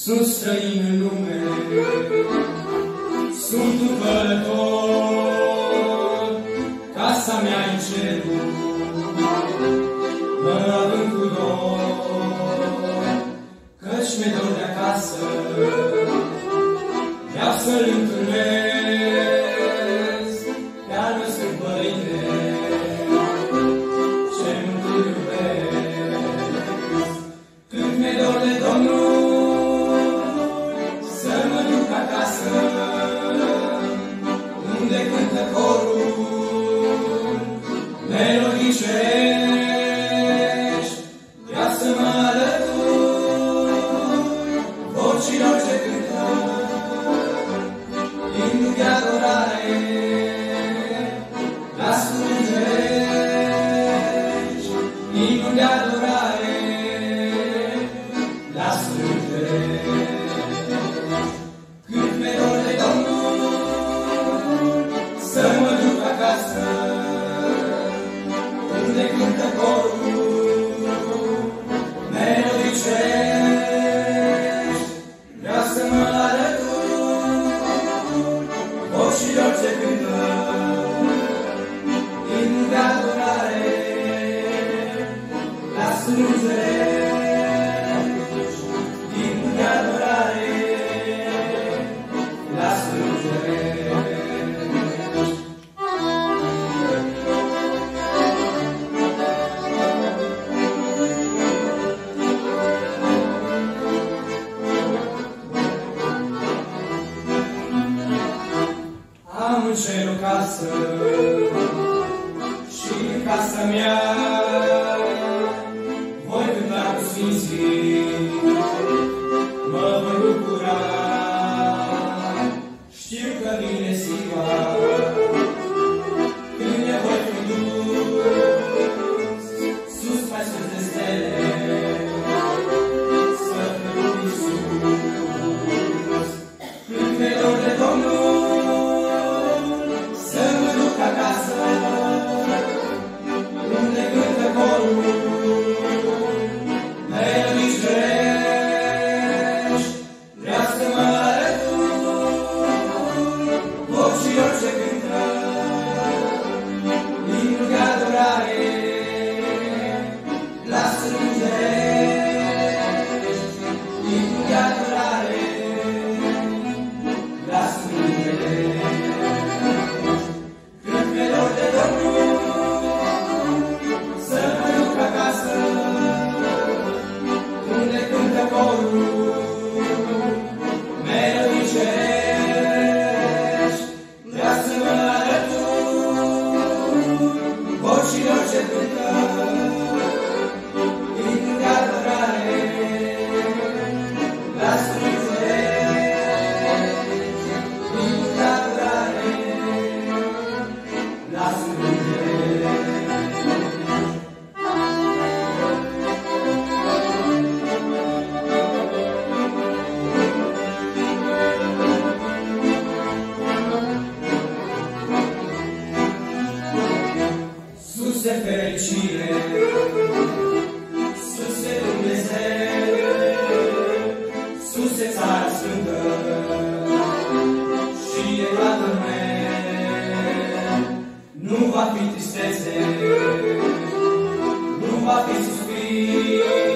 Sunt străin în lume, sunt un călător, casa mea în cerul, mă având cu dor, căci mi-e dor de acasă, vreau să-L întâlnesc, pe-al meu Sfânt Părinte, ce mult îl iubesc. Cât mi-e dor de Domnul, să mă duc acasă, unde cântă corul, melodii cerești, vreau să mă alătur vocilor ce cântă, imnul de adorare la strângerești, imnul de adorare la strângerești. Cât mi-e dor de Domnul, să mă duc acasă, unde cântă corul, melodii cerești, vreau să mă alătur vocilor ce cântă, imnul de adorare la strângerești, imnul de adorare la strângerești. Am în cer o casă și în casa mea voi cânta cu sfinții, mă voi bucura. Știu că vine ziua când ne voi fi dus sus mai sus de stele, să fiu cu Iisus. Când mi-e dor de Domnul, să mă duc acasă, unde cântă corul, melodii cerești, vreau să mă alătur vocilor ce cântă, imnul de adorare la strângerești, imnul de adorare la strângerești. Cât mi-e dor de Domnul, să mă duc acasă, unde cântă corul, melodii cerești, vreau să mă alătur vocilor ce cântă, imnul de adorare la strângerești, imnul de adorare la strângerești. Suse fericire, suse Dumnezeu, suse țară sfântă și e Tatăl meu. Nu va fi tristețe, nu va fi suspin,